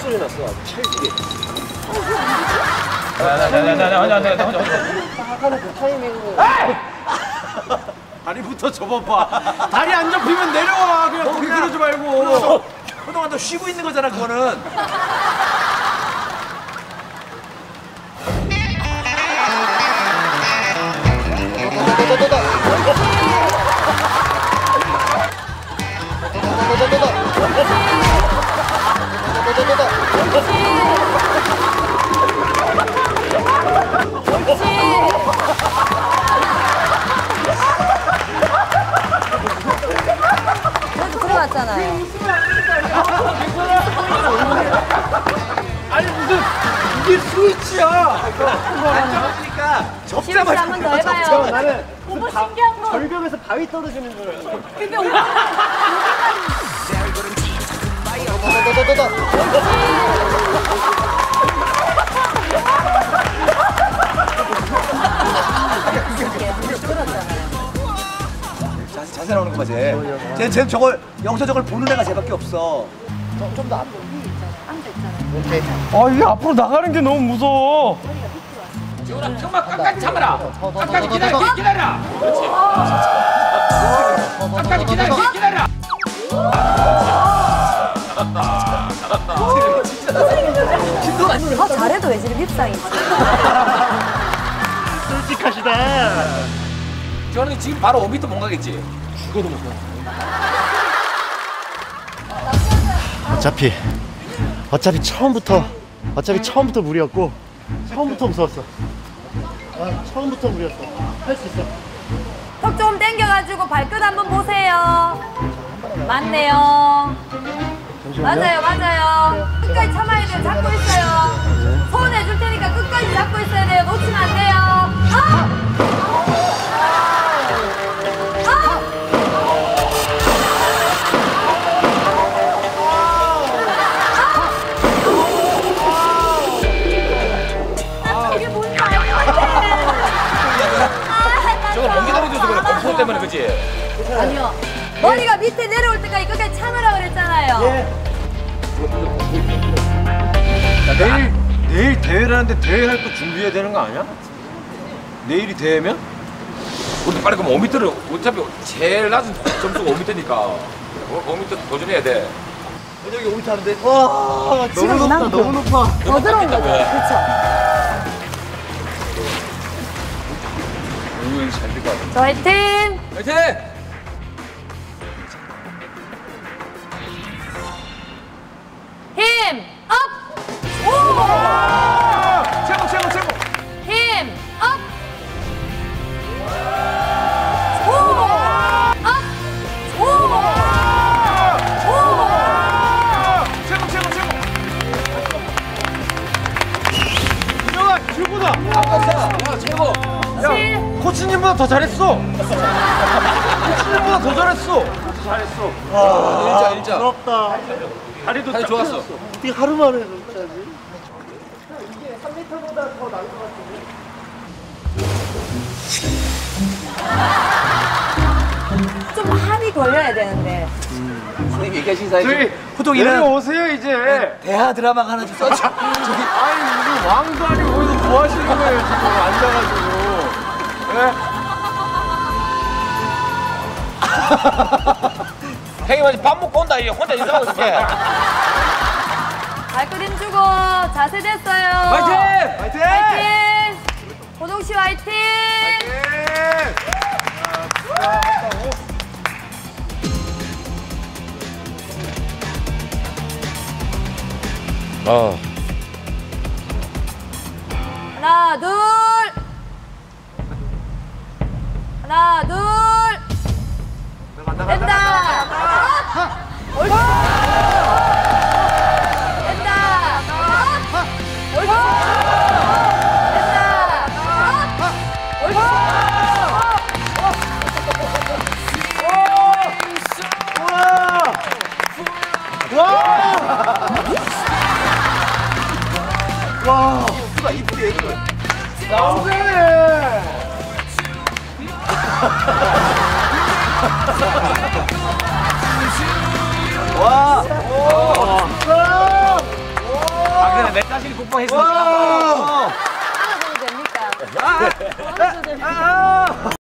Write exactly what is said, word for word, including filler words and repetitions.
소리 났어. 찰지게. 나나나나나 혼자 혼자 혼자 혼자. 나가는 그 타이밍으로. 다리부터 접어봐. 다리 안 접히면 내려와. 그냥 거기 그러지 말고. 그동안 너 쉬고 있는 거잖아 그거는. 그래도 들어갔잖아요. 아니 무슨 이게 스위치야. 안 잡아주니까 시우 씨 한 번 더 해봐요. 나는 오빠 신기한 거. 절벽에서 바위 떨어지는 줄 알았어. 근데 오빠 자세 자세 나오는 거 봐 쟤. 쟤 쟤 저걸 영서 저걸 보는 애가 쟤밖에 없어. 좀 더 앞으로. 앉아 있잖아요. 오케이. 아 이게 앞으로 나가는 게 너무 무서워. 지훈아 형만 끝까지 참아라. 끝까지 기다려 기- 기다려. 그렇지. 끝까지 기다려 기- 기다려. 아 잘해도 왜 저리 밉상이지? 솔직하시다. 저는 지금 바로 오 미터 못 가겠지. 죽어도 못 가. 어차피 어차피 처음부터 어차피 처음부터 무리였고 처음부터 무서웠어. 아, 처음부터 무리였어. 할 수 있어. 턱 좀 당겨가지고 발끝 한번 보세요. 맞네요. 맞아요, 맞아요. 끝까지 참아야 돼요. 잡고 있어요. 소원 해줄 테니까 끝까지 잡고 있어야 돼요. 놓치면 안 돼요. 아! 저거 먼 기다려줘서 그래. 공포 때문에 그치? 아니요. 머리가 밑에 내려올 때까지 끝까지 참으라 그랬잖아요. 야, 내일 내일 대회를 하는데 대회 할 거 준비해야 되는 거 아니야? 내일이 대회면? 우리 빨리 그럼 오 미터를 어차피 제일 낮은 점수가 오 미터니까 오 미터 도전해야 돼. 여기 오미터 하는데. 와, 너무 높다, 너무 높아. 더 들어온 거죠. 그렇죠. 오늘 잘될 것 같아. 저 화이팅! 화이팅! 힘! 업! 오! 최고 최고 최고. 힘! 업! 오! 업! 오! 오! 최고 최고 최고. 유정아 최고다. 야 최고! 야 코치님보다 더 잘했어. 코치님보다 더 잘했어. 잘했어. 일자 일자. 부럽다. 다리도 다리 딱 좋았어. 펴졌어. 어떻게 하루 만에 그렇게 하지? 이게 삼 미터보다 더 나은 것 같은데. 좀 한이 걸려야 되는데. 선생님 얘기하신 사이 저희 호동이는 내려오세요 이제. 대하 드라마가 하나 좀 써줘. 저기 아니 무슨 왕도 아니고 거기서 뭐 하시는 거예요 지금 앉아가지고. 네? 형님 아직 밥 먹고 온다. 이제 혼자 인사하고 있을게. 발끝 힘주고 자세 됐어요. 화이팅! 화이팅! 화이팅! 호동 씨 화이팅! 어. 하나 둘 하나 둘 된다. 옳지. 된다. 옳지. 된다. 옳지. 와. 이쁘다 이쁘게 이거. 나오네. 와. 와. 그냥 내 자신이 국방했으니까. 됩니까?